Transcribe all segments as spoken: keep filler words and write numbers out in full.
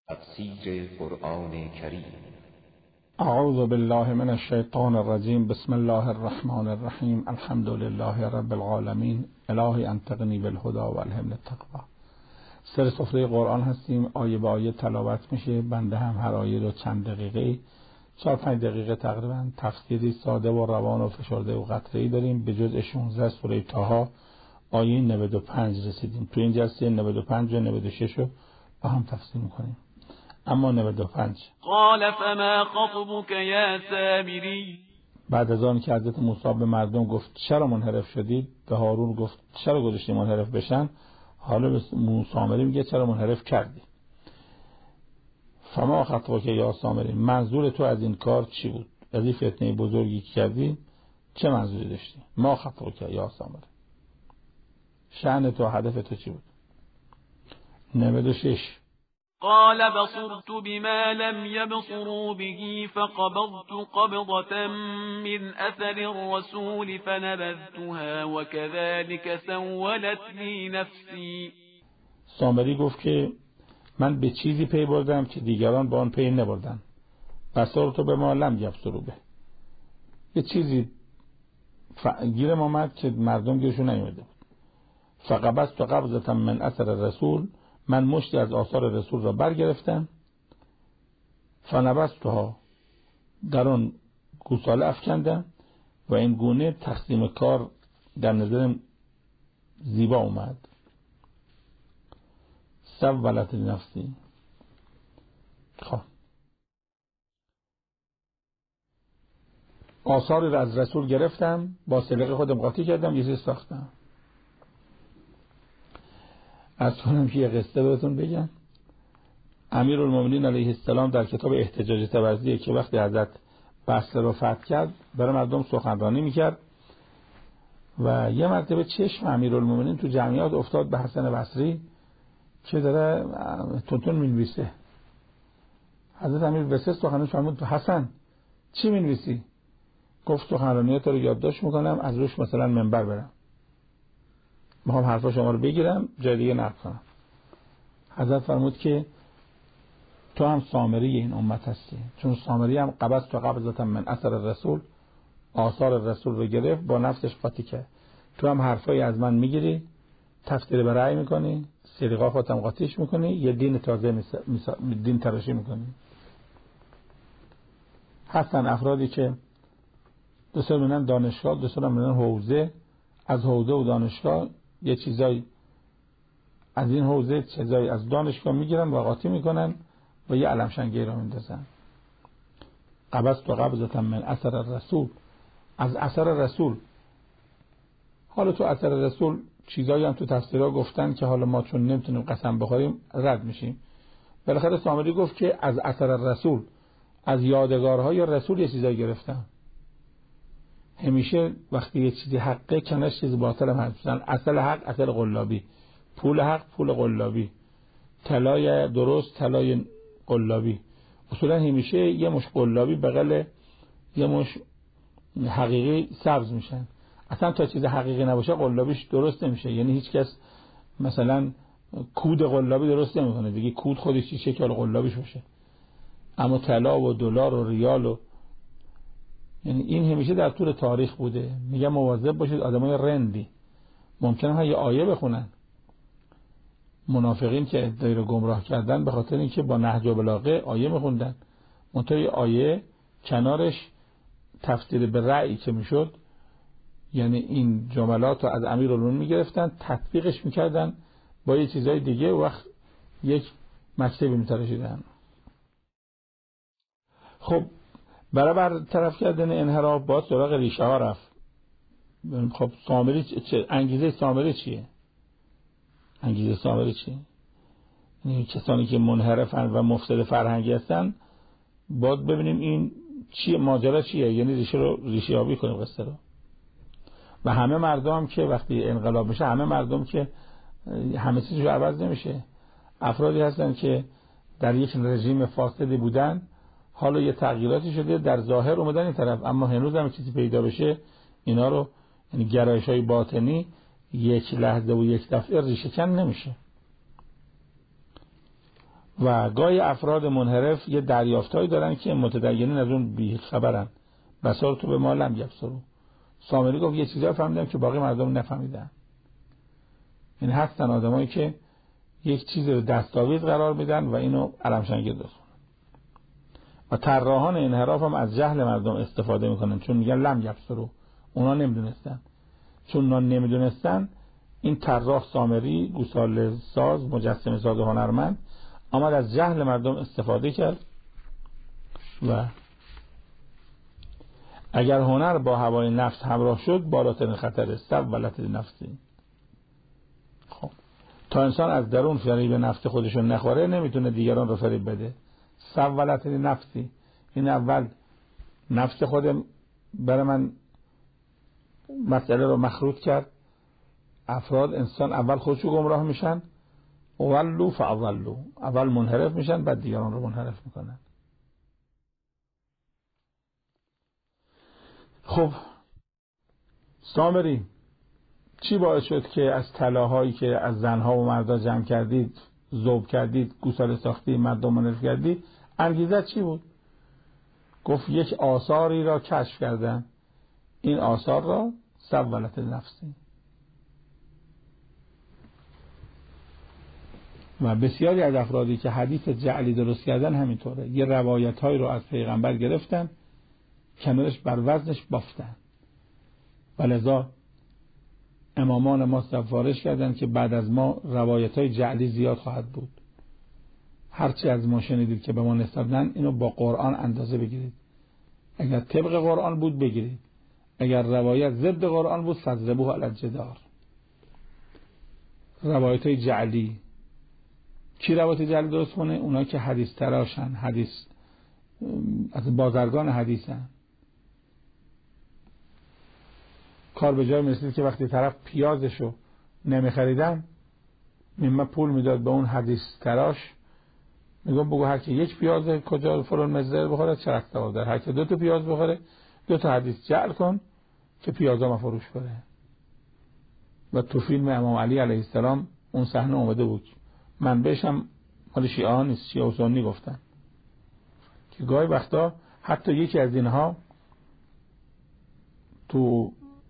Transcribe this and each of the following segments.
تفسیر قرآن کریم. اعوذ بالله من الشیطان الرجیم. بسم الله الرحمن الرحیم. الحمد لله رب العالمین. الهی انطقنی بالهدى والهمنی التقوی. سر سفره قرآن هستیم، آیه به آیه تلاوت میشه. بنده هم هر آیه رو چند دقیقه، چهار پنج دقیقه تقریبا، تفسیری ساده و روان و فشرده و قطعه‌ای داریم. به جزء شانزده سوره طه آیه نود و پنج رسیدیم. تو این جلسه نود و پنج و نود و شش رو با هم تفسیر میکنیم. اما نود و پنج قال فما خطبك یا سامری. بعد از آن که حضرت موسی به مردم گفت چرا منحرف شدید، به هارون گفت چرا گذاشتی منحرف بشن، حالا به موسی سامری میگه چرا منحرف کردی. فما خطبك یا سامری، منظور تو از این کار چی بود؟ از این فتنه بزرگی که کردی چه منظوری داشتی؟ ما خطبك یا سامری، شأن تو، هدف تو چی بود؟ نود و شش قال بصرت بما لم يبصروا به فقبضت قبضة من أثر الرسول فنبذتها وكذلك سولت لي نفسي. سامری گفت که من به چیزی پی بردم که دیگران با آن پی نبردن. بصرت بما لم يبصروا به، یه چیزی گیرم آمد که مردم گیرشون نیومده بود. فقبضت قبضة من اثر الرسول، من مشتی از آثار رسول را برگرفتم. فنبذتها، در آن گوساله افکندم و این گونه تقسیم کار در نظر زیبا اومد. سولت نفسی. خب آثاری را از رسول گرفتم، با سلیقه خودم قاطی کردم، یه چیز ساختم. از کنم که یه قصه بهتون بگم. امیرالمومنین علیه السلام در کتاب احتجاج طبرزی که وقتی حضرت بصره رو فتح کرد برای مردم سخنرانی میکرد و یه مرتبه چشم امیرالمومنین تو جمعیت افتاد به حسن بصری که داره تونتون مینویسه. حضرت امیر بسه سخنرانی فرمود حسن چی مینویسی؟ گفت سخنرانیات رو یادداشت میکنم، از روش مثلا منبر برم، میخوام حرفا شما رو بگیرم جای دیگه نقل کنم. حضرت فرمود که تو هم سامری این امت هستی، چون سامری هم قبض تو قبضتا من اثر رسول، آثار رسول رو گرفت با نفسش قاطی کرد. تو هم حرفایی از من میگیری، تفسیر به رأی میکنی، سلیقه خودت هم قاطیش میکنی، یه دین تازه میسا... میسا... دین تراشی میکنی. هستن افرادی که دو سال میرن دانشگاه، دو سال میرن حوزه، از حوزه و دانشگاه یه چیزایی از این حوزه چیزایی از دانشگاه میگیرن و قاطی میکنن و یه علمشنگی رو میندازن. قبضت و قبضة من اثر الرسول، از اثر رسول. حالا تو اثر رسول چیزایی هم تو تفسیرها گفتن که حالا ما چون نمیتونیم قسم بخوریم رد میشیم. بالاخره سامری گفت که از اثر رسول، از یادگارهای رسول یه چیزایی گرفتم. همیشه وقتی یه چیزی حقه کنش چیز باطل هم هست. اصل حق اصل قلابی، پول حق پول قلابی، طلای درست طلای قلابی. اصولا همیشه یه مش قلابی بغل یه مش حقیقی سبز میشن. اصلا تا چیز حقیقی نباشه قلابیش درست نمیشه. یعنی هیچ کس مثلا کود قلابی درست نمیکنه دیگه، کود خودش چی شکل قلابیش باشه. اما طلا و دلار و ریال و یعنی این همیشه در طول تاریخ بوده. میگم مواظب باشید آدمای رندی ممکنه ها یه آیه بخونن. منافقین که ادعای رو گمراه کردن به خاطر اینکه با نهج و بلاغه آیه میخوندن، منتها آیه کنارش تفسیر به رأی که میشد، یعنی این جملات رو از امیرالمومنین میگرفتن تطبیقش میکردن با یه چیزای دیگه و وقت یک مکتبی میتراشیدن. خب برای برطرف کردن انحراف باید سراغ ریشه ها رفت. خب سامری چه؟ انگیزه سامری چیه؟ انگیزه سامری چیه؟ یعنی کسانی که منحرفن و مفسد فرهنگی هستن باید ببینیم این چیه، ماجرا چیه، یعنی ریشه رو ریشه یابی کنیم قصه رو. و همه مردم که وقتی انقلاب میشه، همه مردم که همه چیز رو عوض نمیشه. افرادی هستن که در یک رژیم فاسدی بودن، حالا یه تغییراتی شده در ظاهر اومدن این طرف، اما هنوز هم چیزی پیدا بشه اینا رو، یعنی گرایش‌های باطنی یک لحظه و یک دفعه ریشه کن نمیشه. و گاهی افراد منحرف یه دریافتایی دارن که متدینین از اون بی خبرن. بصار تو به ما لم یبصروا. سامری گفت یه چیزا فهمیدم که باقی مردم نفهمیدن. این هستن آدمایی که یک چیز رو دستاویز قرار میدن و اینو علمشنگی درست کنن. و طراحان انحراف هم از جهل مردم استفاده میکنن، چون میگن لم یبصروا، اونا نمیدونستن. چون اونا نمیدونستن، این طراح سامری، گوساله ساز، مجسمه ساز و هنرمند آمد از جهل مردم استفاده کرد. و اگر هنر با هوای نفس همراه شد، بالاترین خطر است، ولت نفسی. خب تا انسان از درون فریب نفس خودشو نخوره، نمیتونه دیگران رو فریب بده. ولت نفسی، این اول نفس خودم برای من مسئله رو مخروط کرد. افراد انسان اول خودشو گمراه میشن، اولو فاولو، اول منحرف میشن بعد دیگران رو منحرف میکنن. خب سامری چی باعث شد که از طلاهایی که از زنها و مردا جمع کردید، ذوب کردید، گوساله ساختی، مردم منحرف کردید؟ انگیزه چی بود؟ گفت یک آثاری را کشف کردن، این آثار را سولت نفسی. و بسیاری از افرادی که حدیث جعلی درست کردن همینطوره، یه روایت های رو از پیغمبر گرفتن، کنارش بر وزنش بافتن. ولذا امامان ما سفارش کردن که بعد از ما روایت های جعلی زیاد خواهد بود. هرچی از ما شنیدید که به ما نسبت دادن، اینو با قرآن اندازه بگیرید. اگر طبق قرآن بود بگیرید، اگر روایت ضد قرآن بود فضربوه علی الجدار. روایت های جعلی، کی روایت جعلی درست کنه؟ اونا که حدیث تراشن، حدیث از بازرگان حدیثن. کار به جای میرسید که وقتی طرف پیازشو نمیخریدن، میمه پول میداد به اون حدیث تراش، میگم بگو هر کی یک پیاز کجا فلان مزر بخوره چرخ ثواب داره، هر کی دو تا پیاز بخوره دو تا حدیث جعل کن که پیازا مفروش کنه. و تو فیلم امام علی علیه السلام اون صحنه اومده بود. من بهشم مال شیعه نیست، شیعه و سنی گفتن که گاهی وقتا حتی یکی از اینها تو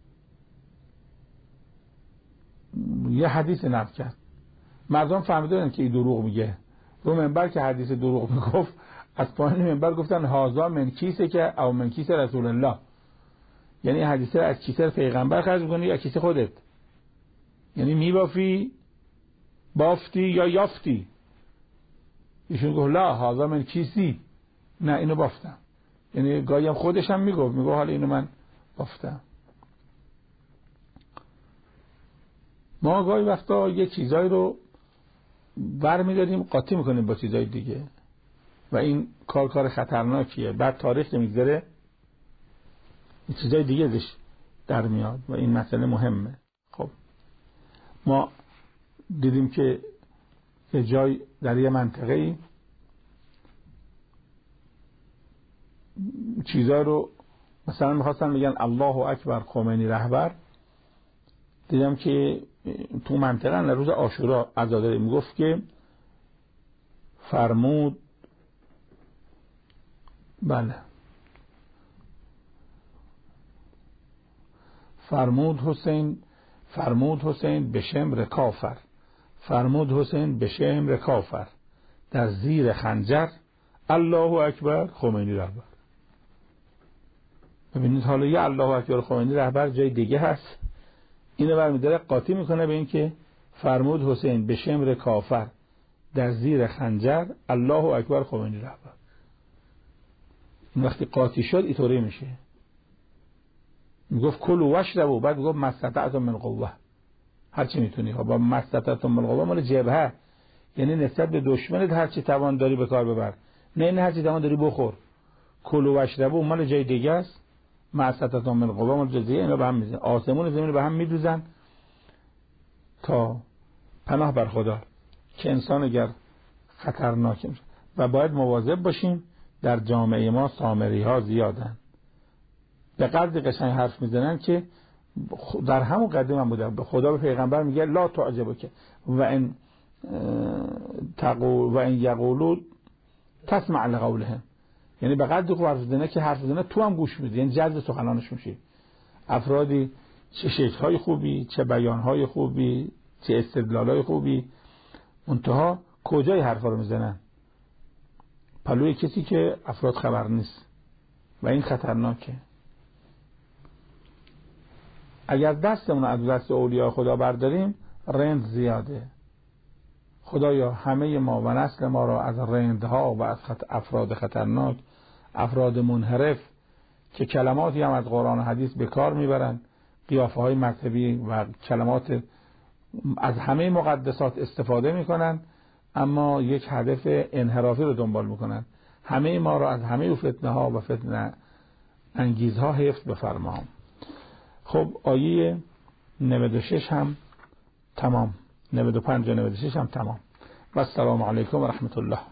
یه حدیث نقل کرد، مردم فهمیدن که این دروغ میگه، رو منبر که حدیث دروغ میگفت از پایین منبر گفتن هازا من کیسه که او من کیسه رسول الله، یعنی حدیثه از کیسه پیغمبر خرج میکنی یا کیسه خودت، یعنی میبافی بافتی یا یافتی. ایشون گفت لا هازا من کیسی، نه اینو بافتم. یعنی گاهی هم خودش هم میگفت، میگفت حالا اینو من بافتم. ما گاهی وقتا یه چیزایی رو برمی‌داریم قاطی میکنیم با چیزای دیگه و این کار کار خطرناکیه. بعد تاریخ میگذره این چیزای دیگه ازش در میاد و این مسئله مهمه. خب ما دیدیم که یه جای در یه منطقه‌ای چیزا رو مثلا میخواستن میگن الله اکبر خمینی رهبر، دیدم که تو منطقه در روز عاشورا عزاداری میگفت که فرمود بله فرمود حسین فرمود حسین به شمر کافر فرمود حسین به شمر کافر در زیر خنجر الله اکبر خمینی رهبر. ببینید حالا یه الله اکبر خمینی رهبر جای دیگه هست، اینو برمی‌داره قاطی میکنه به این که فرمود حسین به شمر کافر در زیر خنجر الله اکبر خمینی رهبر. این وقتی قاطی شد اینطوری میشه، میگفت کلوا واشربوا، بعد میگفت ما استطعتم من قوه، هر چی میتونی. با ما استطعتم من قوه مال جبهه، یعنی نسبت به دشمنت هر چی توان داری به کار ببر، نه نه هر چی توان داری بخور. کلوا واشربوا مال جای دیگه است، ما استطعتم من قوه مال جای دیگه. اینا به هم میزنن، آسمون و زمین به هم میدوزن تا پناه بر خدا که انسان اگر خطرناک میشه. و باید مواظب باشیم، در جامعه ما سامری ها زیادن، به قدر قشنگ حرف میزنن که در همون قدیم هم بودن. به خدا به پیغمبر میگه لا تعجبک و ان تقول و این یقولو تسمع لقولهم، یعنی به قدر که حرف زنه که حرف زنه تو هم گوش میدی، یعنی جذب سخنانش میشی. افرادی چه شکل‌های خوبی، چه بیان‌های خوبی، چه استدلال‌های خوبی، منتها کجای حرفا رو میزنن؟ پلوی کسی که افراد خبر نیست و این خطرناکه. اگر دستمون از دست اولیاء خدا برداریم رند زیاده. خدایا همه ما و نسل ما را از رندها و از افراد خطرناک، افراد منحرف که کلماتی هم از قرآن و حدیث به کار میبرند، قیافه های مذهبی و کلمات از همه مقدسات استفاده میکنن، اما یک هدف انحرافی رو دنبال میکنن. همه ما را از همه فتنه ها و فتنه انگیزها حفظ بفرما. خب آیه نود و شش هم تمام، نود و پنج و نود و شش هم تمام. و السلام علیکم و رحمت الله.